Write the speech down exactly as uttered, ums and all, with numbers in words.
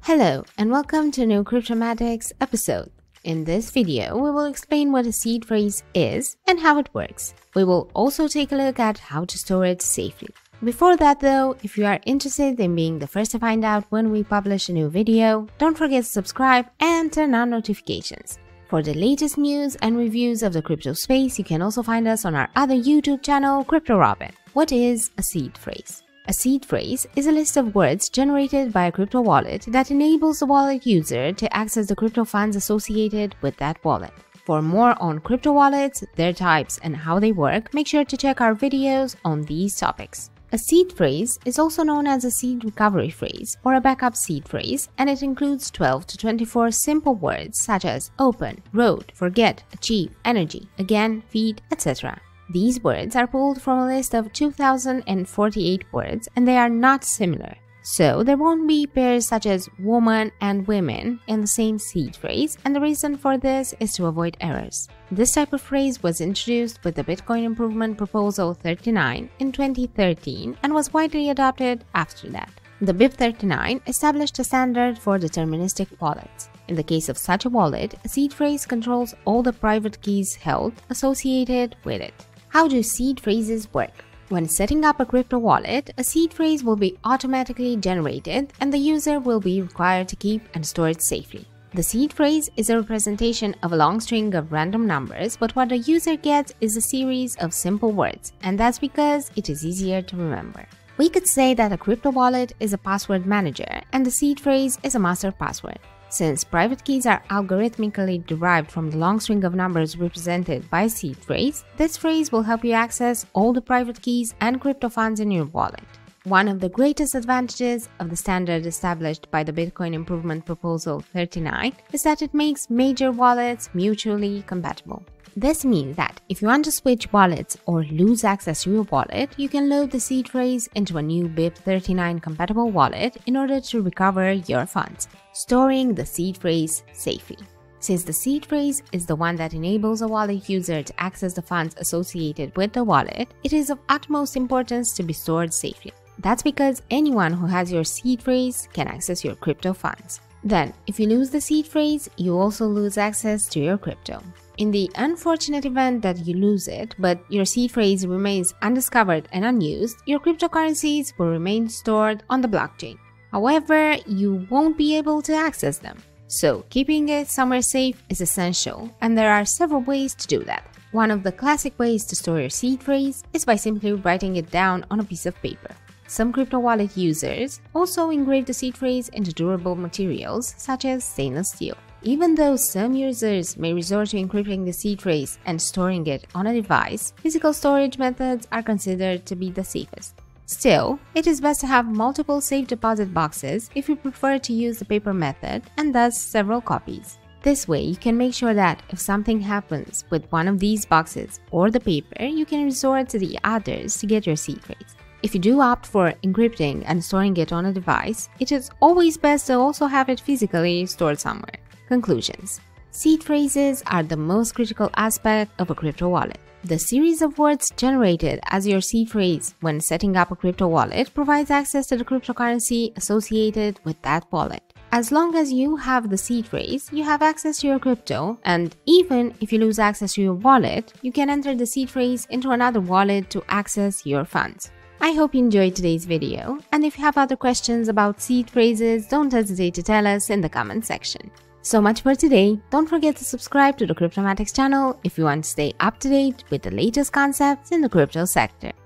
Hello and welcome to a new Cryptomatic's episode. In this video, we will explain what a seed phrase is and how it works. We will also take a look at how to store it safely. Before that though, if you are interested in being the first to find out when we publish a new video, don't forget to subscribe and turn on notifications. For the latest news and reviews of the crypto space, you can also find us on our other YouTube channel, Crypto Robin. What is a seed phrase? A seed phrase is a list of words generated by a crypto wallet that enables the wallet user to access the crypto funds associated with that wallet. For more on crypto wallets, their types, and how they work, make sure to check our videos on these topics. A seed phrase is also known as a seed recovery phrase or a backup seed phrase, and it includes twelve to twenty-four simple words such as open, road, forget, achieve, energy, again, feed, et cetera. These words are pulled from a list of two thousand forty-eight words and they are not similar. So there won't be pairs such as woman and women in the same seed phrase, and the reason for this is to avoid errors. This type of phrase was introduced with the Bitcoin Improvement Proposal thirty-nine in twenty thirteen and was widely adopted after that. The B I P thirty-nine established a standard for deterministic wallets. In the case of such a wallet, a seed phrase controls all the private keys held associated with it. How do seed phrases work? When setting up a crypto wallet, a seed phrase will be automatically generated and the user will be required to keep and store it safely. The seed phrase is a representation of a long string of random numbers, but what the user gets is a series of simple words, and that's because it is easier to remember. We could say that a crypto wallet is a password manager and the seed phrase is a master password. Since private keys are algorithmically derived from the long string of numbers represented by a seed phrase, this phrase will help you access all the private keys and crypto funds in your wallet. One of the greatest advantages of the standard established by the Bitcoin Improvement Proposal thirty-nine is that it makes major wallets mutually compatible. This means that if you want to switch wallets or lose access to your wallet, you can load the seed phrase into a new B I P thirty-nine compatible wallet in order to recover your funds, storing the seed phrase safely. Since the seed phrase is the one that enables a wallet user to access the funds associated with the wallet, it is of utmost importance to be stored safely. That's because anyone who has your seed phrase can access your crypto funds. Then, if you lose the seed phrase, you also lose access to your crypto. In the unfortunate event that you lose it, but your seed phrase remains undiscovered and unused, your cryptocurrencies will remain stored on the blockchain. However, you won't be able to access them. So, keeping it somewhere safe is essential, and there are several ways to do that. One of the classic ways to store your seed phrase is by simply writing it down on a piece of paper. Some crypto wallet users also engrave the seed phrase into durable materials such as stainless steel. Even though some users may resort to encrypting the seed phrase and storing it on a device, physical storage methods are considered to be the safest. Still, it is best to have multiple safe deposit boxes if you prefer to use the paper method, and thus several copies. This way, you can make sure that if something happens with one of these boxes or the paper, you can resort to the others to get your seed phrase. If you do opt for encrypting and storing it on a device, it is always best to also have it physically stored somewhere. Conclusions. Seed phrases are the most critical aspect of a crypto wallet. The series of words generated as your seed phrase when setting up a crypto wallet provides access to the cryptocurrency associated with that wallet. As long as you have the seed phrase, you have access to your crypto, and even if you lose access to your wallet, you can enter the seed phrase into another wallet to access your funds. I hope you enjoyed today's video, and if you have other questions about seed phrases, don't hesitate to tell us in the comment section. So much for today. Don't forget to subscribe to the Cryptomatic's channel if you want to stay up to date with the latest concepts in the crypto sector.